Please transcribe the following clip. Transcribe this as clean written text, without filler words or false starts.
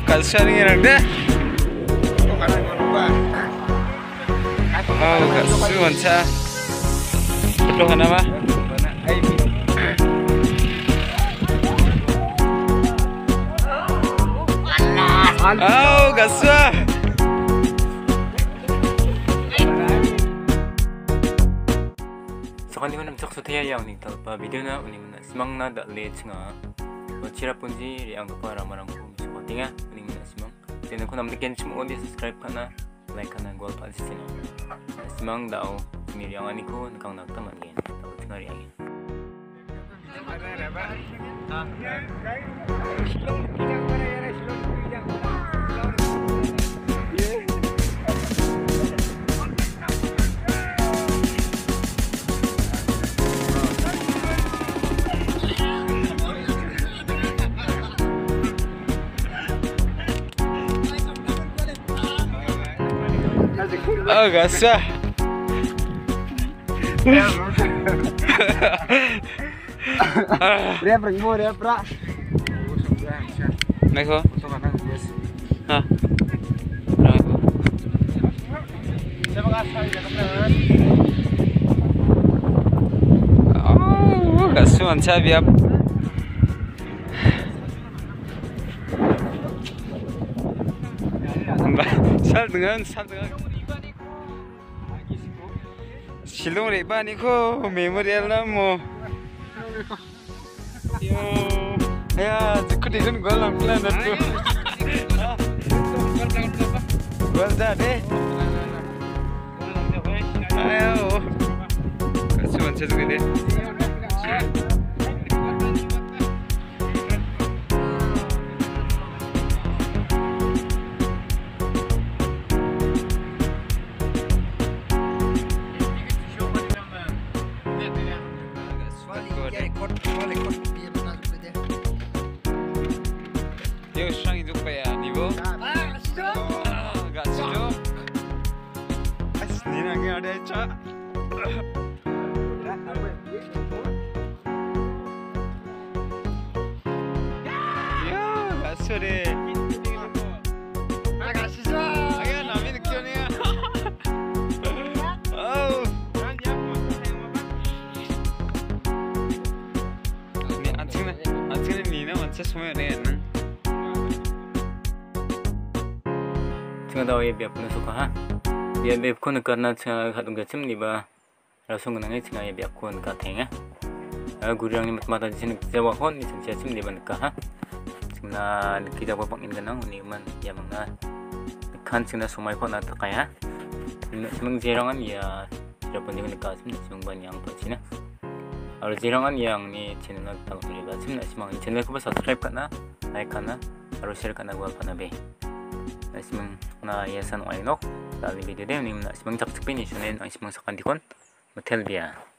kalsian ini orang deh. Oh, kalsian cah. Betul nama? Oh, kalsian. Sekarang ni mana macam sudah yang ni talpa video na uning na semang na dak late nga. Bacira punji yang apa ramai ko suka tinga uning na semang. Jadi aku nak bikin semua dia subscribe kana, like kana gua pa di sini. Semang daw sendiri yang ani ko nakang nagtaman gen. Tahu tingari yang ini. Oh, gasah. Dia pergi dia pra. Neko. Hah. Oh, gasah macam biar. Sal dengan. Silong riba ni ko memorial lah mo. Yo, ya, cukup di sana gol lang plan tu. Gol dah deh. Ayo, kasih macam tu deh. Yo, sekarang itu apa ya? Nibo? Gak sih. Asli lagi ada cak. Yo, gak sih deh. Agak susah. Agak nami nak kau ni. Oh. Ni anjing ni na macam semua ni. Tengah tahu ya biar pun suka ha. Biar biar pun kerana tengah kadang kacim ni bah. Rasa ngenang ni tengah ya biar pun kateng ha. Gurang ni mata di sini jawab pun ni tengah kacim ni ban kah ha. Tengah kita buat pangin kenang ni man ya mangga. Kan tengah sumai pun ada kaya ha. Semang jerangan ya. Tidak pun dengan kacim semang ban yang pun cina. Kalau jerangan yang ni channel nak tahu ni kacim nak semang channel aku subscribe kana, like kana, harus share kana gua pana be. Semang na yasan oinok dali video dia ni semang cak cak ni sunen semang sakandikon hotel dia.